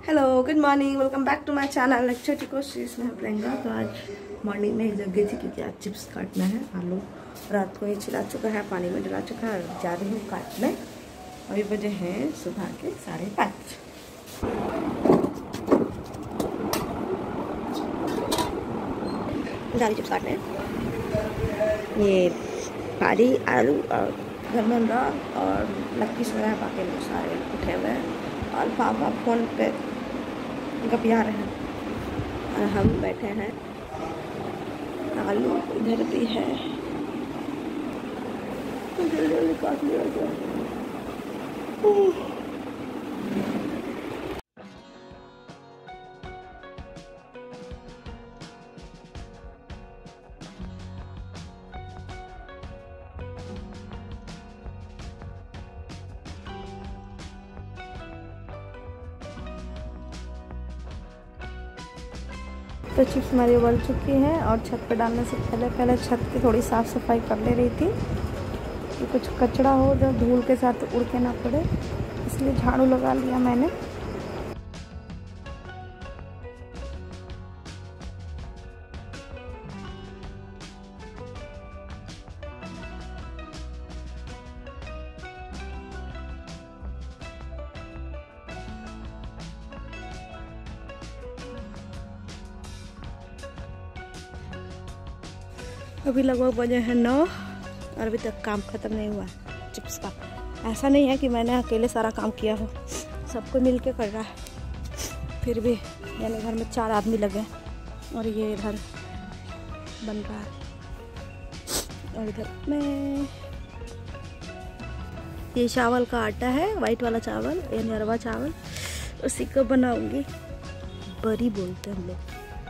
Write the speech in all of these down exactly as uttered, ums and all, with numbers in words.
Hello good morning, welcome back to my channel. एक छोटी कोशिश में प्रियंका। तो आज मॉर्निंग में ही जग गई थी क्योंकि आज चिप्स काटना है। आलू रात को ही छिला चुका है, पानी में डला चुका है, जा रही हूँ काटने। अभी बजे हैं सुबह के साढ़े पाँच। जा रही चिप्स काटने। ये पारी आलू और धर्मन दाल और लक्की सोया है, बाकी लोग सारे उठे हुए हैं और पापा फोन पे गपिया रहे हैं और हम बैठे हैं। आलू इधर भी है, जल्दी जल्दी काट लिया जाए। तो चिप्स हमारी उबल चुकी हैं और छत पर डालने से पहले पहले छत की थोड़ी साफ़ सफाई कर ले रही थी कि कुछ कचरा हो जो धूल के साथ उड़ के ना पड़े, इसलिए झाड़ू लगा लिया मैंने। अभी लगभग बजे हैं नौ और अभी तक काम ख़त्म नहीं हुआ चिप्स का। ऐसा नहीं है कि मैंने अकेले सारा काम किया हो, सबको मिल के कर रहा है। फिर भी यानी घर में चार आदमी लगे और ये इधर बन रहा है और इधर मैं ये चावल का आटा है, वाइट वाला चावल यानी अरवा चावल, उसी को बनाऊंगी। बरी बोलते हैं हम लोग।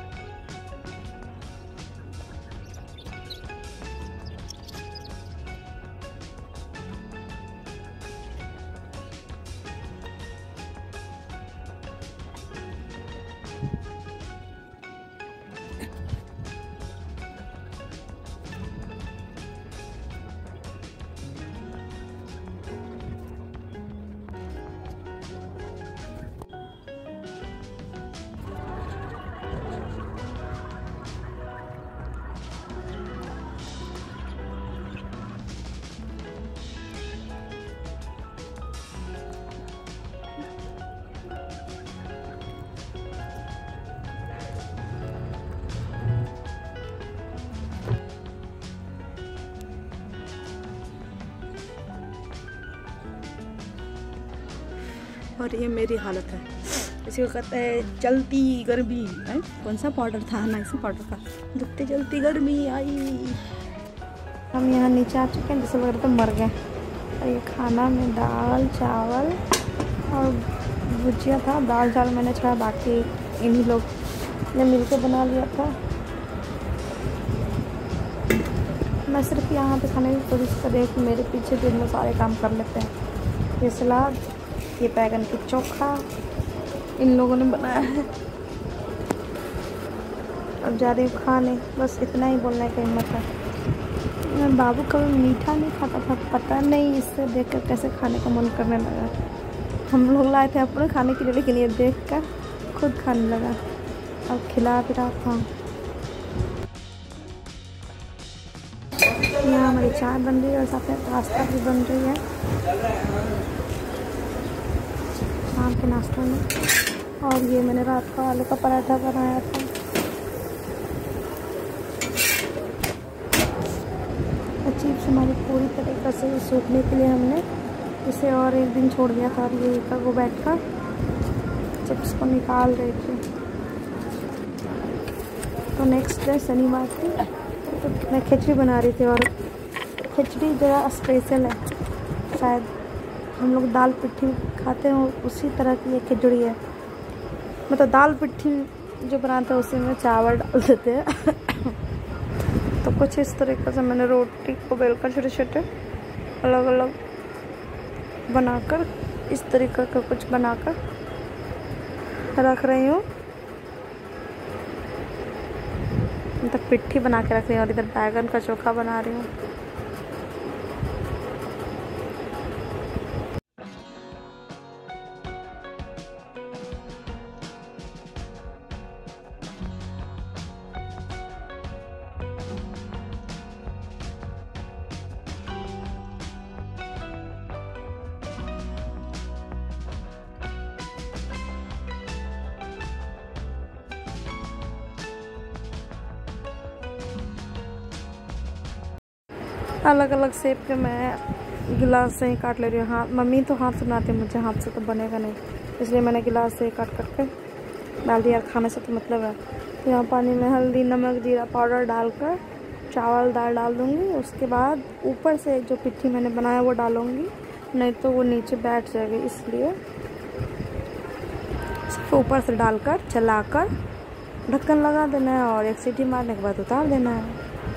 और ये मेरी हालत है, इसी को कहते हैं जलती गर्मी है। कौन सा पाउडर था? नाइसी पाउडर का। दुखती जलती गर्मी आई। हम यहाँ नीचे आ चुके हैं, जैसे लग रहा था मर गए। और ये खाना में दाल चावल और भुजिया था। दाल चावल मैंने छोड़ा, बाकी इन्हीं लोग ने मिलकर बना लिया था। मैं सिर्फ यहाँ पे खाने की कोशिश कर रही हूँ कि मेरे पीछे दिन में सारे काम कर लेते हैं। ये सलाद, ये बैगन की चोखा इन लोगों ने बनाया है। अब जा रही हूँ खाने, बस इतना ही बोलने की हिम्मत है। बाबू कभी मीठा नहीं खाता था, पता नहीं इससे देखकर कैसे खाने का मन करने लगा। हम लोग लाए थे अपने खाने के लिए, लेकिन ये देखकर खुद खाने लगा। अब खिला पिला था। यहाँ हमारी चाय बन रही है और साथ में पास्ता भी बन रही है शाम के नाश्ते में। और ये मैंने रात को आलू का पराठा बनाया था। चिप्स हमारी पूरी तरीके से सूखने के लिए हमने इसे और एक दिन छोड़ दिया था और ये का वो बैठ कर चिप्स को निकाल रही थी। तो नेक्स्ट डे शनिवार थी, तो मैं खिचड़ी बना रही थी और खिचड़ी ज़रा स्पेशल है। शायद हम लोग दाल पिट्ठी खाते हैं उसी तरह की ये खिचड़ी है। मतलब दाल पिट्ठी जो बनाते हैं उसी में चावल डाल देते हैं। तो कुछ इस तरीके से मैंने रोटी को बेलकर छोटे छोटे अलग अलग बनाकर इस तरीके का कुछ बनाकर रख रही हूँ। मतलब पिट्ठी बना के रख रही हूँ और इधर बैगन का चोखा बना रही हूँ। अलग अलग शेप के मैं गिलास से ही काट ले रही हूँ। हाथ मम्मी तो हाथ से बनाती है, मुझे हाथ से तो बनेगा नहीं, इसलिए मैंने गिलास से काट काट के डाल दिया। खाने से तो मतलब है। तो यहाँ पानी में हल्दी, नमक, जीरा पाउडर डालकर चावल दाल डाल दूँगी। उसके बाद ऊपर से जो पिट्ठी मैंने बनाया वो डालूँगी, नहीं तो वो नीचे बैठ जाएगी, इसलिए इसको ऊपर से डालकर चलाकर ढक्कन लगा देना है और एक सीटी मारने के बाद उतार देना है।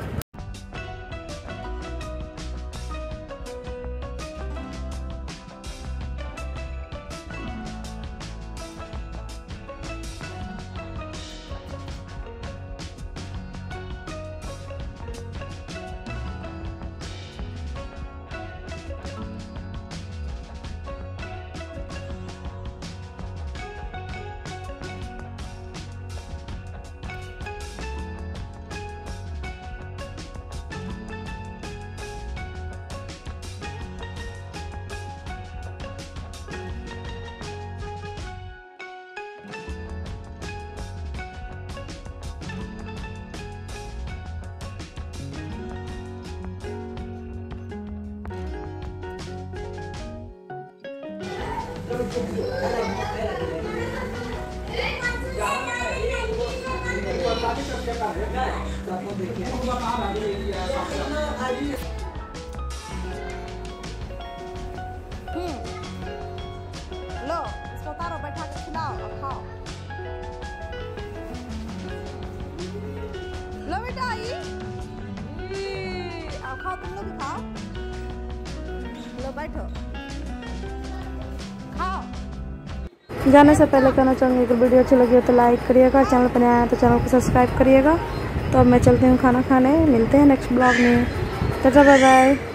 लो इसको उतारो, बैठा के खिलाओ और खाओ। लो बेटा आई अब खाओ, तुम लोग भी खाओ। लो बैठो खाओ। जाने से पहले कहना चाहूँगी कि वीडियो अच्छी लगी हो तो लाइक करिएगा, चैनल पर नया आया तो चैनल को सब्सक्राइब करिएगा। तो अब मैं चलती हूँ खाना खाने, मिलते हैं नेक्स्ट ब्लॉग में। Tata bye bye.